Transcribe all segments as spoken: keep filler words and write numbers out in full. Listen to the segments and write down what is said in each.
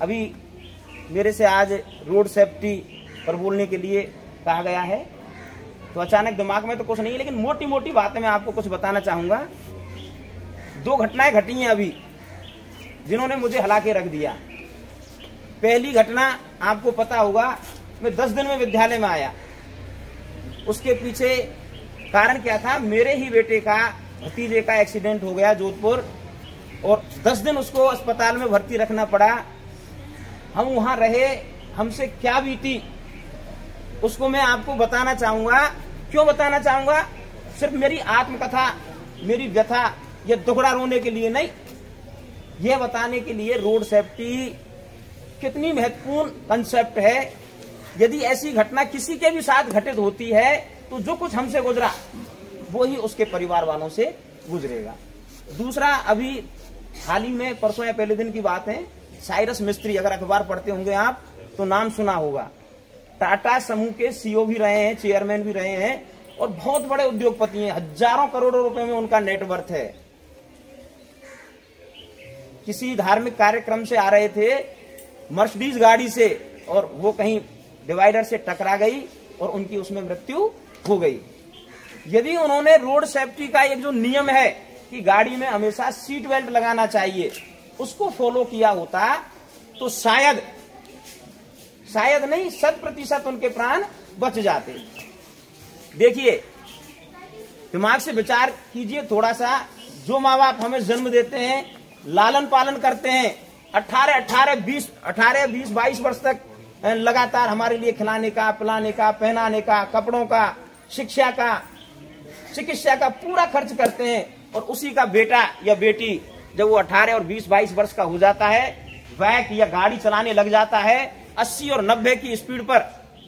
अभी मेरे से आज रोड सेफ्टी पर बोलने के लिए कहा गया है, तो अचानक दिमाग में तो कुछ नहीं है, लेकिन मोटी मोटी बातें मैं आपको कुछ बताना चाहूँगा। दो घटनाएं घटी हैं अभी जिन्होंने मुझे हिला के रख दिया। पहली घटना आपको पता होगा, मैं दस दिन में विद्यालय में आया। उसके पीछे कारण क्या था, मेरे ही बेटे का भतीजे का एक्सीडेंट हो गया जोधपुर, और दस दिन उसको अस्पताल में भर्ती रखना पड़ा। हम वहां रहे, हमसे क्या बीती उसको मैं आपको बताना चाहूंगा। क्यों बताना चाहूंगा? सिर्फ मेरी आत्मकथा, मेरी व्यथा या दुखड़ा रोने के लिए नहीं, यह बताने के लिए रोड सेफ्टी कितनी महत्वपूर्ण कंसेप्ट है। यदि ऐसी घटना किसी के भी साथ घटित होती है तो जो कुछ हमसे गुजरा वो ही उसके परिवार वालों से गुजरेगा। दूसरा, अभी हाल ही में परसों या पहले दिन की बात है, साइरस मिस्त्री, अगर अखबार पढ़ते होंगे आप तो नाम सुना होगा। टाटा समूह के सीईओ भी रहे हैं, चेयरमैन भी रहे हैं, और बहुत बड़े उद्योगपति हैं। हजारों करोड़ों रुपए में उनका नेटवर्थ है। किसी धार्मिक कार्यक्रम से आ रहे थे मर्सिडीज गाड़ी से, और वो कहीं डिवाइडर से टकरा गई और उनकी उसमें मृत्यु हो गई। यदि उन्होंने रोड सेफ्टी का एक जो नियम है कि गाड़ी में हमेशा सीट बेल्ट लगाना चाहिए, उसको फॉलो किया होता तो शायद शायद नहीं शत प्रतिशत उनके प्राण बच जाते। देखिए, दिमाग से विचार कीजिए थोड़ा सा। जो माँ बाप हमें जन्म देते हैं, लालन पालन करते हैं, अठारह अठारह बीस अठारह बीस बाईस वर्ष तक लगातार हमारे लिए खिलाने का, पिलाने का, पहनाने का, कपड़ों का, शिक्षा का, चिकित्सा का पूरा खर्च करते हैं, और उसी का बेटा या बेटी जब वो अठारह और बीस बाईस वर्ष का हो जाता है, बाइक या गाड़ी चलाने लग जाता है, अस्सी और नब्बे की स्पीड पर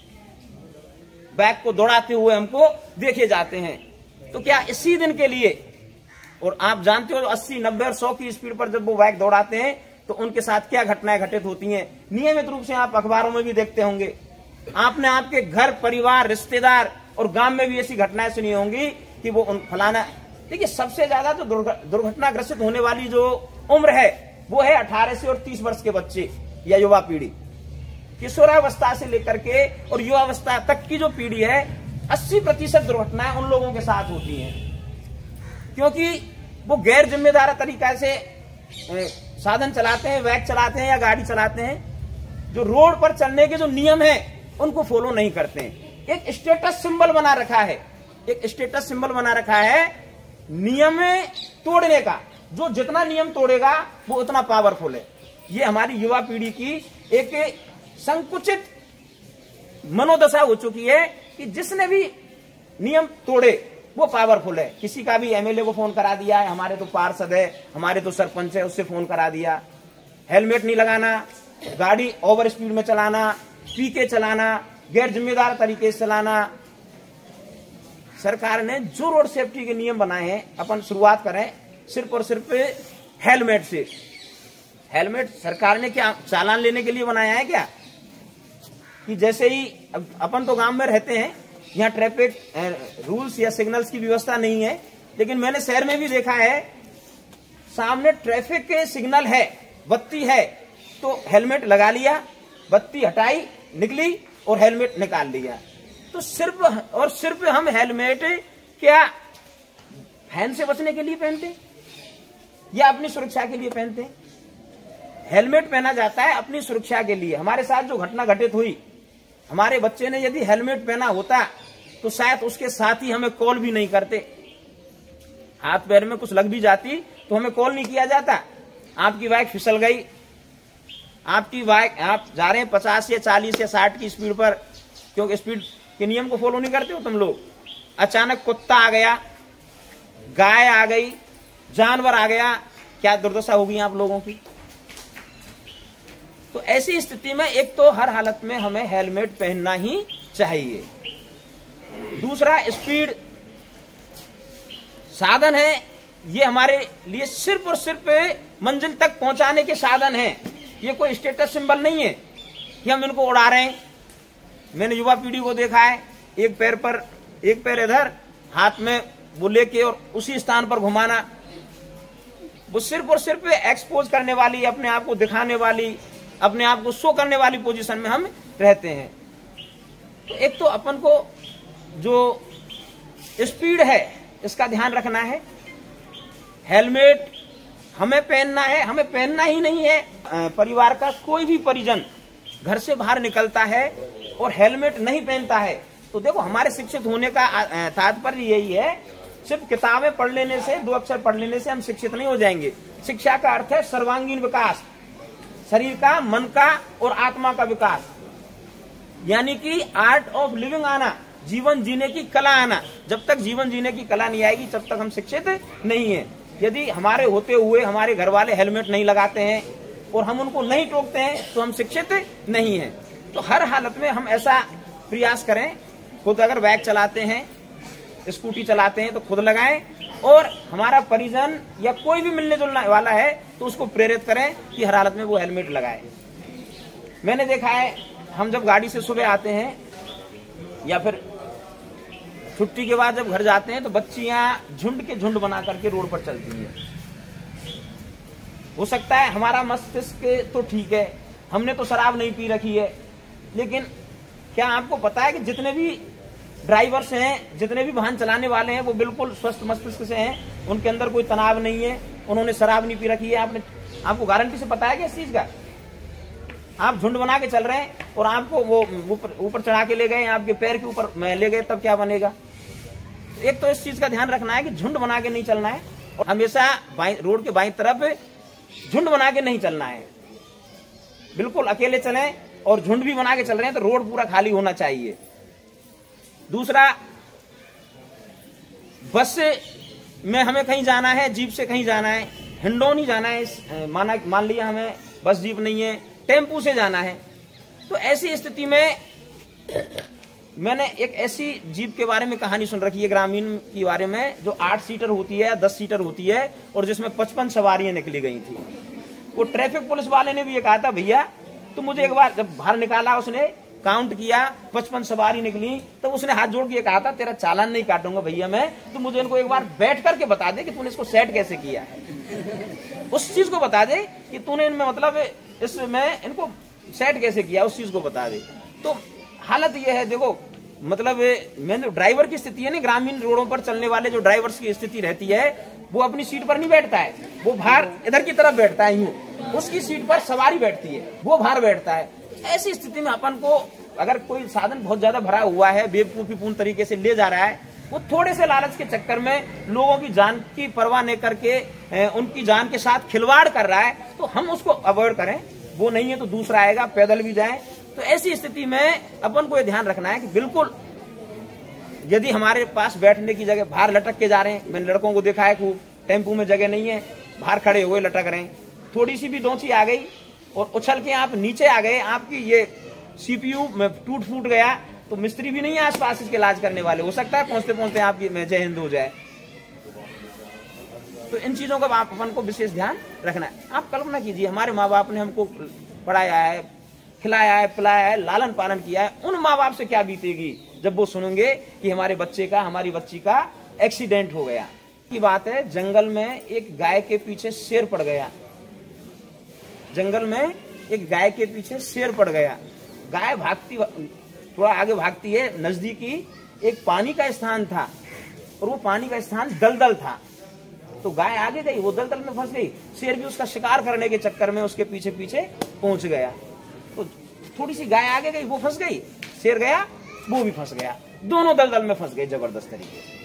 बाइक को दौड़ाते हुए हमको देखे जाते हैं। तो क्या इसी दिन के लिए, और आप जानते हो अस्सी नब्बे और सौ की स्पीड पर जब वो बाइक दौड़ाते हैं तो उनके साथ क्या घटनाएं घटित होती हैं, नियमित रूप से आप अखबारों में भी देखते होंगे। आपने आपके घर परिवार रिश्तेदार और गांव में भी ऐसी घटनाएं सुनी होंगी कि वो उन फलाना। देखिए, सबसे ज्यादा तो दुर्घटना ग्रसित होने वाली जो उम्र है वो है अठारह से और तीस वर्ष के बच्चे या युवा पीढ़ी। किशोरावस्था से लेकर के और युवावस्था तक की जो पीढ़ी है, अस्सी प्रतिशत दुर्घटनाएं उन लोगों के साथ होती हैं, क्योंकि वो गैर जिम्मेदार तरीका से साधन चलाते हैं, बाइक चलाते हैं या गाड़ी चलाते हैं। जो रोड पर चलने के जो नियम है उनको फॉलो नहीं करते हैं। एक स्टेटस सिंबल बना रखा है, एक स्टेटस सिंबल बना रखा है नियम तोड़ने का। जो जितना नियम तोड़ेगा वो उतना पावरफुल है। ये हमारी युवा पीढ़ी की एक संकुचित मनोदशा हो चुकी है कि जिसने भी नियम तोड़े वो पावरफुल है। किसी का भी एमएलए को फोन करा दिया है, हमारे तो पार्षद है, हमारे तो सरपंच है, उससे फोन करा दिया। हेलमेट नहीं लगाना, गाड़ी ओवर स्पीड में चलाना, पी के चलाना, गैर जिम्मेदार तरीके से चलाना। सरकार ने जो रोड सेफ्टी के नियम बनाए हैं, अपन शुरुआत करें सिर्फ और सिर्फ हेलमेट से। हेलमेट सरकार ने क्या चालान लेने के लिए बनाया है क्या? कि जैसे ही अपन तो गांव में रहते हैं, यहाँ ट्रैफिक रूल्स या सिग्नल्स की व्यवस्था नहीं है, लेकिन मैंने शहर में भी देखा है, सामने ट्रैफिक के सिग्नल है, बत्ती है, तो हेलमेट लगा लिया, बत्ती हटाई, निकली और हेलमेट निकाल लिया। तो सिर्फ और सिर्फ हम हेलमेट क्या फैन से बचने के लिए पहनते हैं या अपनी सुरक्षा के लिए पहनते हैं? हेलमेट पहना जाता है अपनी सुरक्षा के लिए। हमारे साथ जो घटना घटित हुई, हमारे बच्चे ने यदि हेलमेट पहना होता तो शायद उसके साथ ही हमें कॉल भी नहीं करते। हाथ पैर में कुछ लग भी जाती तो हमें कॉल नहीं किया जाता। आपकी बाइक फिसल गई, आपकी बाइक, आप जा रहे हैं पचास या चालीस या साठ की स्पीड पर, क्योंकि स्पीड के नियम को फॉलो नहीं करते हो तुम लोग। अचानक कुत्ता आ गया, गाय आ गई, जानवर आ गया, क्या दुर्दशा होगी आप लोगों की। तो ऐसी स्थिति में एक तो हर हालत में हमें हेलमेट पहनना ही चाहिए। दूसरा, स्पीड साधन है, ये हमारे लिए सिर्फ और सिर्फ मंजिल तक पहुंचाने के साधन है। ये कोई स्टेटस सिंबल नहीं है कि हम इनको उड़ा रहे हैं। मैंने युवा पीढ़ी को देखा है, एक पैर पर एक पैर इधर, हाथ में वो लेके और उसी स्थान पर घुमाना। वो सिर्फ और सिर्फ एक्सपोज करने वाली, अपने आप को दिखाने वाली, अपने आप को शो करने वाली पोजीशन में हम रहते हैं। तो एक तो अपन को जो स्पीड है इसका ध्यान रखना है। हेलमेट हमें पहनना है, हमें पहनना ही नहीं है। परिवार का कोई भी परिजन घर से बाहर निकलता है और हेलमेट नहीं पहनता है तो देखो, हमारे शिक्षित होने का तात्पर्य यही है, सिर्फ किताबें पढ़ लेने से, दो अक्षर पढ़ लेने से हम शिक्षित नहीं हो जाएंगे। शिक्षा का अर्थ है सर्वांगीण विकास, शरीर का, मन का और आत्मा का विकास, यानी कि आर्ट ऑफ लिविंग आना, जीवन जीने की कला आना। जब तक जीवन जीने की कला नहीं आएगी तब तक हम शिक्षित नहीं है। यदि हमारे होते हुए हमारे घर वाले हेलमेट नहीं लगाते हैं और हम उनको नहीं टोकते हैं तो हम शिक्षित नहीं हैं। तो हर हालत में हम ऐसा प्रयास करें, खुद अगर बाइक चलाते हैं, स्कूटी चलाते हैं तो खुद लगाएं, और हमारा परिजन या कोई भी मिलने जुलने वाला है तो उसको प्रेरित करें कि हर हालत में वो हेलमेट लगाए। मैंने देखा है, हम जब गाड़ी से सुबह आते हैं या फिर छुट्टी के बाद जब घर जाते हैं तो बच्चियां झुंड के झुंड बना करके रोड पर चलती हैं। हो सकता है हमारा मस्तिष्क तो ठीक है, हमने तो शराब नहीं पी रखी है, लेकिन क्या आपको पता है कि जितने भी ड्राइवर्स हैं, जितने भी वाहन चलाने वाले हैं, वो बिल्कुल स्वस्थ मस्तिष्क से हैं, उनके अंदर कोई तनाव नहीं है, उन्होंने शराब नहीं पी रखी है। आपने आपको गारंटी से पता है कि इस चीज का? आप झुंड बना के चल रहे हैं और आपको वो ऊपर ऊपर चढ़ा के ले गए, आपके पैर के ऊपर ले गए, तब क्या बनेगा? एक तो इस चीज का ध्यान रखना है कि झुंड बना के नहीं चलना है, और हमेशा बाई रोड के बाईं तरफ झुंड बना के नहीं चलना है। बिल्कुल अकेले चलें, और झुंड भी बना के चल रहे हैं तो रोड पूरा खाली होना चाहिए। दूसरा, बस में हमें कहीं जाना है, जीप से कहीं जाना है, हिंडौन जाना है, माना मान लिया हमें बस जीप नहीं है, टेम्पू से जाना है, तो ऐसी स्थिति में मैंने एक ऐसी जीप के बारे में कहानी सुन रखी है, ग्रामीण के बारे में, जो आठ सीटर होती है, दस सीटर होती है, और जिसमें पचपन सवारियां निकली गई थी। वो ट्रैफिक पुलिस वाले ने भी ये कहा था, भैया तो मुझे एक बार जब बाहर निकाला, उसने काउंट किया, पचपन सवारी निकली, तो उसने हाथ जोड़ के कहा था, तेरा चालान नहीं काटूंगा भैया मैं, तो मुझे इनको एक बार बैठ करके बता दे कि तूने इसको सेट कैसे किया, उस चीज को बता दे कि तूने इनमें मतलब इसमें इनको सेट कैसे किया, उस चीज को बता दे। तो हालत ये है, देखो मतलब मैंने ड्राइवर की स्थिति है ना, ग्रामीण रोडों पर चलने वाले जो ड्राइवर्स की स्थिति रहती है, वो अपनी सीट पर नहीं बैठता है, वो बाहर इधर की तरफ बैठता है, यूं उसकी सीट पर सवारी बैठती है, वो बाहर बैठता है। ऐसी स्थिति में अपन को अगर कोई साधन बहुत ज्यादा भरा हुआ है, बेवकूफीपूर्ण तरीके से ले जा रहा है, वो थोड़े से लालच के चक्कर में लोगों की जान की परवाह नहीं करके उनकी जान के साथ खिलवाड़ कर रहा है, तो हम उसको अवॉइड करें। वो नहीं है तो दूसरा आएगा, पैदल भी जाए। तो ऐसी स्थिति में अपन को ये ध्यान रखना है कि बिल्कुल यदि हमारे पास बैठने की जगह, बाहर लटक के जा रहे हैं, मैंने लड़कों को देखा है खूब, टेम्पू में जगह नहीं है, बाहर खड़े हुए लटक रहे हैं, थोड़ी सी भी डोंची आ गई और उछल के आप नीचे आ गए, आपकी ये सीपीयू में टूट फूट गया, तो मिस्त्री भी नहीं है आसपास इसके इलाज करने वाले, हो सकता है पहुंचते पहुंचते आपकी में जय हिंद हो जाए। तो इन चीजों का आप अपन को विशेष ध्यान रखना है। आप कल्पना कीजिए, हमारे माँ बाप ने हमको पढ़ाया है, खिलाया है, पिलाया है, लालन पालन किया है, उन माँ बाप से क्या बीतेगी जब वो सुनेंगे कि हमारे बच्चे का, हमारी बच्ची का एक्सीडेंट हो गया। की बात है, जंगल में एक गाय के पीछे शेर पड़ गया, जंगल में एक गाय के पीछे शेर पड़ गया। गाय भागती, थोड़ा आगे भागती है, नजदीकी एक पानी का स्थान था, और वो पानी का स्थान दलदल था, तो गाय आगे गई, वो दलदल में फंस गई, शेर भी उसका शिकार करने के चक्कर में उसके पीछे पीछे पहुंच गया। तो थोड़ी सी गाय आगे गई, वो फंस गई, शेर गया, वो भी फंस गया, दोनों दलदल में फंस गए जबरदस्त तरीके से।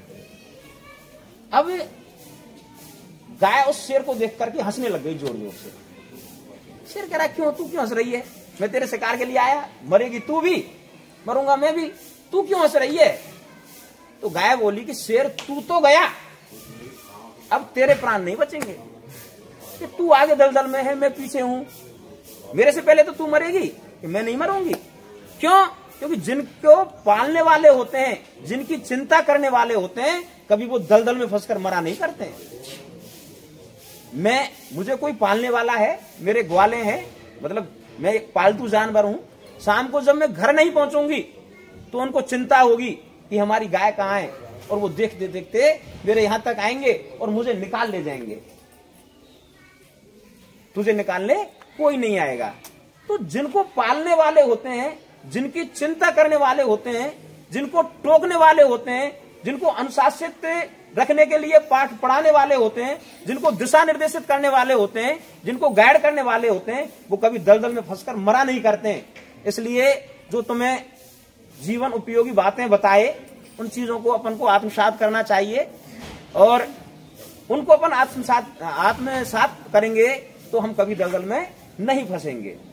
अब गाय उस शेर को देख करके हंसने लग गई जोर जोर से। शेर कह रहा, क्यों, तू क्यों हंस रही है? मैं तेरे शिकार के लिए आया, मरेगी तू भी, मरूंगा मैं भी, तू क्यों हंस रही है? तो गाय बोली कि शेर तू तो गया, अब तेरे प्राण नहीं बचेंगे, कि तू आगे दलदल में है, मैं पीछे हूं, मेरे से पहले तो तू मरेगी, कि मैं नहीं मरूंगी। क्यों? क्योंकि जिनको पालने वाले होते हैं, जिनकी चिंता करने वाले होते हैं, कभी वो दलदल में फंसकर मरा नहीं करते हैं। मैं, मुझे कोई पालने वाला है, मेरे ग्वाले हैं, मतलब मैं एक पालतू जानवर हूं, शाम को जब मैं घर नहीं पहुंचूंगी तो उनको चिंता होगी कि हमारी गाय कहां है, और वो देखते देखते मेरे यहां तक आएंगे और मुझे निकाल ले जाएंगे, तुझे निकालने कोई नहीं आएगा। तो जिनको पालने वाले होते हैं, जिनकी चिंता करने वाले होते हैं, जिनको टोकने वाले होते हैं, जिनको अनुशासित रखने के लिए पाठ पढ़ाने वाले होते हैं, जिनको दिशा निर्देशित करने वाले होते हैं, जिनको गाइड करने वाले होते हैं, वो कभी दलदल में फंसकर मरा नहीं करते हैं। इसलिए जो तुम्हें जीवन उपयोगी बातें बताए, उन चीजों को अपन को आत्मसात करना चाहिए, और उनको अपन आत्मसात आत्मसात करेंगे तो हम कभी दलदल में नहीं फंसेंगे।